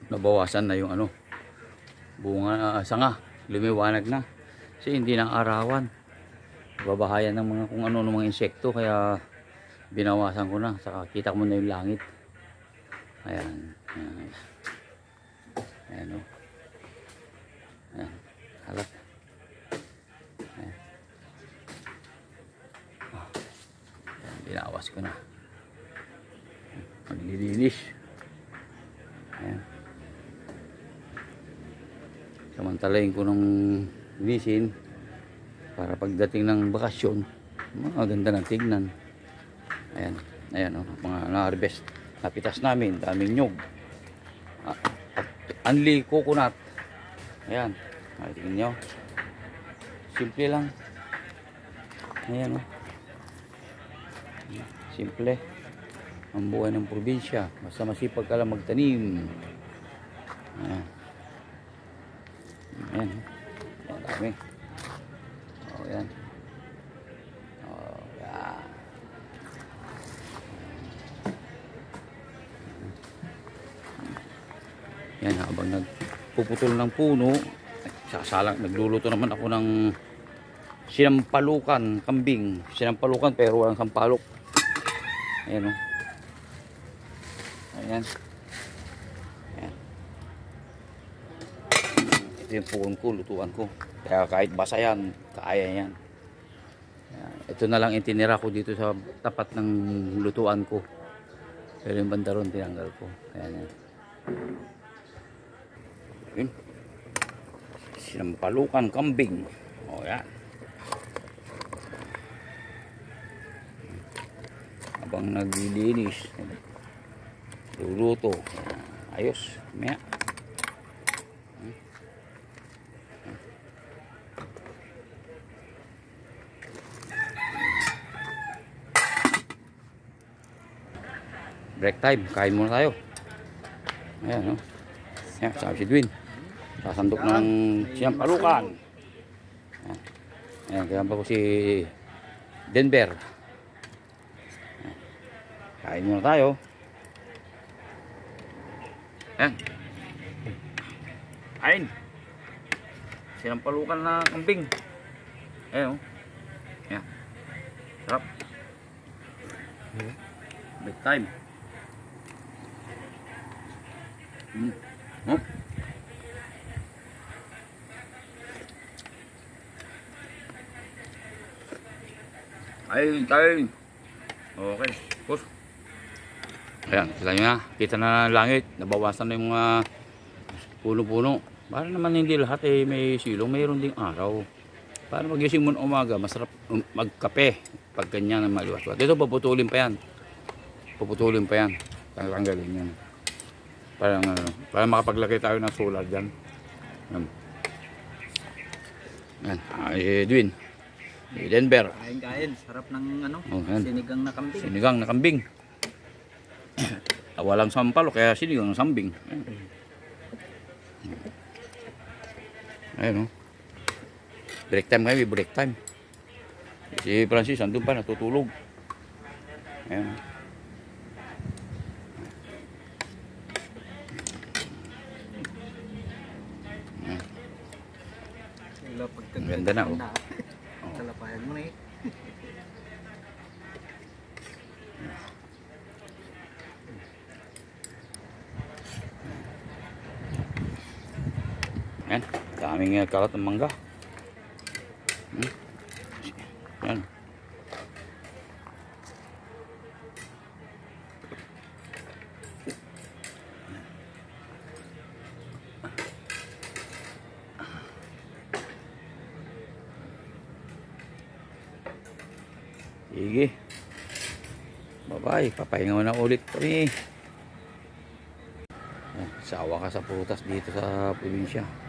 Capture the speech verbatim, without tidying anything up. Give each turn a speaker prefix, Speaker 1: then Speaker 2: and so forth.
Speaker 1: nabawasan na yung ano, bunga, uh, sanga, lumiwanag na kasi hindi na arawan, babahayan ng mga kung ano ng mga insekto, kaya binawasan ko na. Saka kita mo na yung langit. Ayan, ayan, ayan o, ayan, halak, ayan. Oh, ayan, binawas ko na, maglilinis. Ayan, samantalayin ko ng linisin para pagdating ng bakasyon maganda ng tignan. Ayan, ayan o, mga na-harvest na pitas namin, daming nyug, ah, anli coconut. Ayan, tingnan nyo, simple lang. Ayan o, simple ang buhay ng probinsya, basta masipag ka lang magtanim. Ayan, ayan, ayan, dami. O, ayan. O, ayan. Yan, habang nagpuputol ng puno, sasalang, nagluluto naman ako ng sinampalukan, kambing. Sinampalukan pero walang sampalok. Ayan o. Ayan. Ayan. Ito yung pugon ko, lutuan ko. Kaya kahit basa yan, kaya yan. Ayan. Ito na lang itinira ko dito sa tapat ng lutuan ko. Pero yung bandaron tinanggal ko. Ayan yan. Yun. Sinampalukan kambing. O yan. Habang naglilinis, luluto. Ayos. Maya. Break time. Kain muna tayo. Ayan o. Ayan, sabi si Dwin. Sasandok ng sinampalukan. Ayan. Ayan, kaya pa ko si Denver. Ayan. Kain muna tayo. Ayan. Kain. Sinampalukan na kambing. Ayan o. Ayan. Sarap. Break time. Hmm. Oh. Ay, tayo. Okay, pus. Ayan, kita nyo na. Kita na langit. Nabawasan na yung mga puno-puno. Para naman hindi lahat eh may silong. Mayroon ding araw. Para magising mo na umaga, masarap magkape. Pag ganyan na maliwas-was. Dito, puputulin pa yan. Puputulin pa yan. Tanggalin yan. Para, uh, para makapaglaki tayo ng solar dyan. Ayan. Ayan. Ay, Edwin. Denver.
Speaker 2: Kain-kain, sarap ng ano,
Speaker 1: oh,
Speaker 2: sinigang na kambing.
Speaker 1: Sinigang na kambing. Walang sampalo kaya sinigang na sambing. Ayun oh. Break time kami, break time. Si Francis andun pa natutulog. Ayun. Ang ganda na oh.
Speaker 2: Talapayan mo na eh.
Speaker 1: Yan, daming uh, kalat ng mangga. Hmm. Yan. Sige. Bye-bye. Papahinga mo na ulit kami. Sawa ka sa prutas dito sa probinsya.